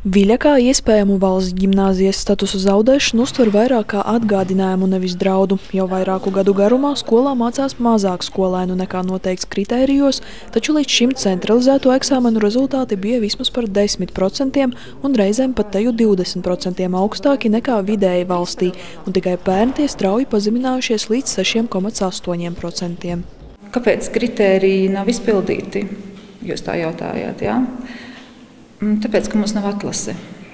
Viļa kā iespējamu valsts ģimnāzijas statusa zaudēšanu uztver vairāk kā atgādinājumu, nevis draudu. Jau vairāku gadu garumā skolā mācās mazāk skolēnu nekā noteikts kritērijos, taču līdz šim centralizēto eksāmenu rezultāti bija vismaz par 10% un reizēm pat teju 20% augstāki nekā vidēji valstī, un tikai pērn tie strauji pazeminājušies līdz 6,8%. Kāpēc kritēriji nav izpildīti? Jūs tā jautājāt, jā? Tāpēc, ka mums nav atlase.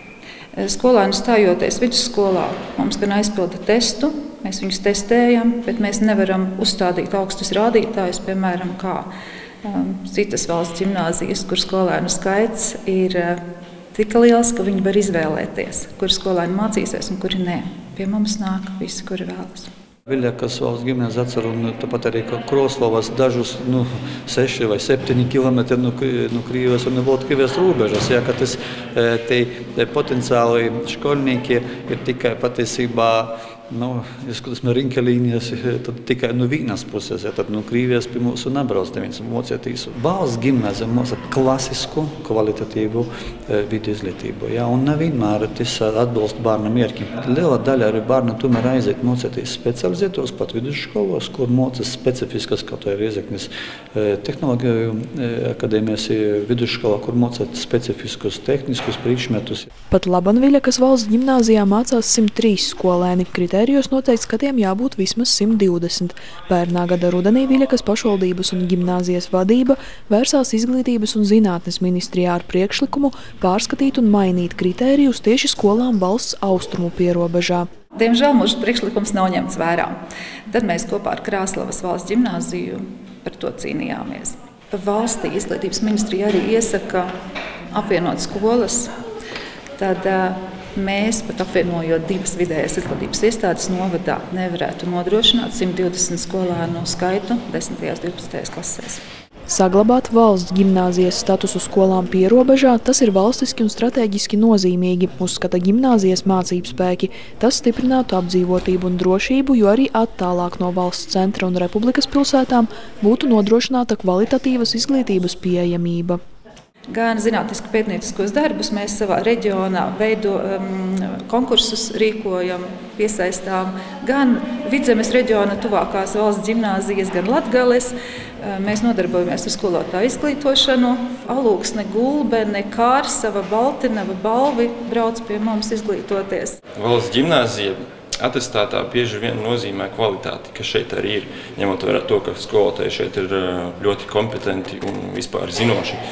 Skolēni stājoties vidusskolā, mums gan aizpilda testu, mēs viņus testējam, bet mēs nevaram uzstādīt augstus rādītājus, piemēram, kā citas valsts ģimnāzijas, kur skolēnu skaits ir tik liels, ka viņi var izvēlēties, kuri skolēni mācīsies un kuri nē. Pie mums nāk visi, kuri vēlas. Viļakas valsts gimnāzija atcer, un tāpat arī Kroslovas dažus 6 vai 7 kilometri no Krievijas un Baltkrievijas robežas. Ja, ka te potenciāli školnieki ir tikai patiesībā, ja skatāmies rinkelīnijas, tad tikai no vienas puses, ja, tad no Krievijas pie mums nebrauc neviens mocētīs. Valsts gimnāzija māca klasisku, kvalitatīvu vidu izglītību, ja, un nevienmēr tas atbilst bērna mērķim. Liela daļa arī bērna tomēr aiziet mocēties specializētos, pat vidusskolos, kur mocas specifiskas, kaut vai Riezeknes tehnoloģiju akadēmijas vidusskolā, kur mocāt specifiskus tehniskus priekšmetus. Pat laban Viļakas valsts ģimnāzijā mācās 103 skolēni. Kritērijos noteikts, ka tiem jābūt vismaz 120. Pērnā gada rudenī Viļakas pašvaldības un ģimnāzijas vadība vērsās Izglītības un zinātnes ministrijā ar priekšlikumu pārskatīt un mainīt kritērijus tieši skolām valsts austrumu pierobežā. Diemžēl mūsu priekšlikums nav ņemts vērā. Tad mēs kopā ar Krāslavas valsts ģimnāziju par to cīnījāmies. Valstī Izglītības ministrija arī iesaka apvienot skolas, tad mēs, pat apvienojot 2 vidējās izglītības iestādes novadā, nevarētu nodrošināt 120 skolēnu skaitu 10. un 12. klasēs. Saglabāt valsts ģimnāzijas statusu skolām pierobežā, tas ir valstiski un strateģiski nozīmīgi, uzskata ģimnāzijas mācību spēki. Tas stiprinātu apdzīvotību un drošību, jo arī attālāk no valsts centra un republikas pilsētām būtu nodrošināta kvalitatīvas izglītības pieejamība. Gan zinātnisku pētnieciskos darbus mēs savā reģionā konkursus rīkojam, piesaistām, gan Vidzemes reģiona tuvākās valsts ģimnāzijas, gan Latgales. Mēs nodarbojamies ar skolotāju izglītošanu. Alūksne, Gulbene, Kārsava, Baltinava, Balvi brauc pie mums izglītoties. Valsts ģimnāzija atestātā bieži vien nozīmē kvalitāti, kas šeit arī ir, ņemot vērā to, ka skolotāji šeit ir ļoti kompetenti un vispār zinoši.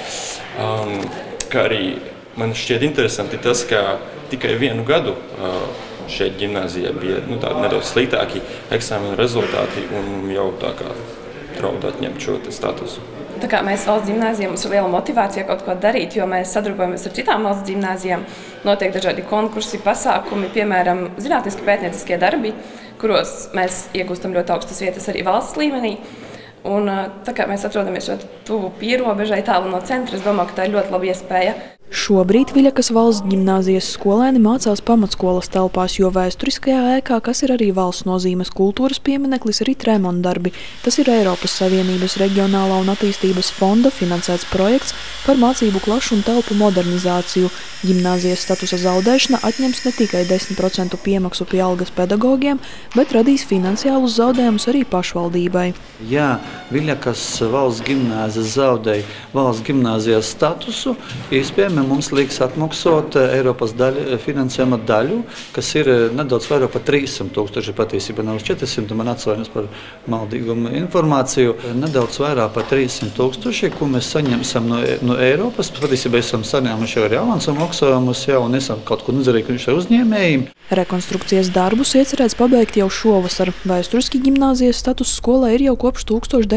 Kā arī man šķiet interesanti tas, ka tikai 1 gadu šeit ģimnāzijā bija nedaudz sliktāki eksāmenu rezultāti un jau tā kā draud atņemt šo statusu. Tā kā mēs valsts ģimnāzijā, mums ir liela motivācija kaut ko darīt, jo mēs sadarbojamies ar citām valsts ģimnāzijām. Notiek dažādi konkursi, pasākumi, piemēram, zinātniski pētnieciskie darbi, kuros mēs iegūstam ļoti augstas vietas arī valsts līmenī. Un tā kā mēs atrodamies ļoti tuvu pierobežai, tālu no centra, es domāju, ka tā ir ļoti laba iespēja. Šobrīd Viļakas valsts ģimnāzijas skolēni mācās pamatskolas telpās, jo vēsturiskajā ēkā, kas ir arī valsts nozīmes kultūras piemineklis, rit remontdarbi. Tas ir Eiropas Savienības reģionālā un attīstības fonda finansēts projekts par mācību klašu un telpu modernizāciju. Ģimnāzijas statusa zaudēšana atņems ne tikai 10% piemaksu pie algas pedagogiem, bet radīs finansiālus zaudējumus arī pašvaldībai. Ja Viļakas valsts gimnāzija zaudēja valsts gimnāzijas statusu, iespējams mums liekas atmaksāt Eiropas finansējuma daļu, kas ir nedaudz vairāk par 300 000, patiesībā nav 400, man atsvainas par maldīgumu informāciju, nedaudz vairāk par 300 000, ko mēs saņemsim no Eiropas. Patiesībā esam saņēmuši arī avansu maksājumus, un esam kaut ko nozarījuši ar uzņēmējiem. Rekonstrukcijas darbus iecerēts pabeigt jau šovasar. Vēsturiski ģimnāzijas status skolā ir jau kopš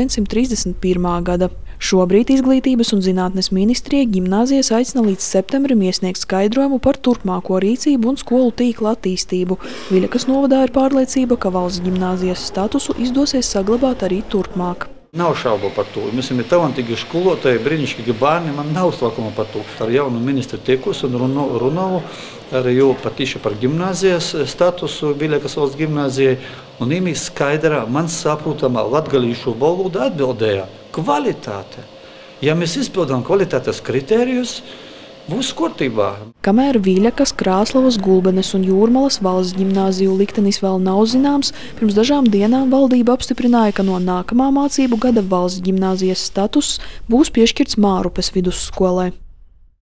1931. gada. Šobrīd Izglītības un zinātnes ministrija ģimnāzijas aicina līdz septembrim iesniegt skaidrojumu par turpmāko rīcību un skolu tīkla attīstību. Viļakas novadā ir pārliecība, ka valsts ģimnāzijas statusu izdosies saglabāt arī turpmāk. Nav šaubu par to. Mēs esam talantīgi skolotāji, brīnišķīgi bērni, man nav slākuma par to. Ar jaunu ministru tiekos un runāju arī jau par gimnāzijas statusu Viļakas valsts gimnāzijai. Un īmī skaidrā, man saprotamā latgalīšu valoda atbildēja kvalitāte. Ja mēs izpildām kvalitātes kritērijus, būs kārtībā. Kamēr Viļakas, Krāslavas, Gulbenes un Jūrmalas valsts ģimnāziju liktenis vēl nav zināms, pirms dažām dienām valdība apstiprināja, ka no nākamā mācību gada valsts ģimnāzijas status būs piešķirts Mārupes vidusskolai.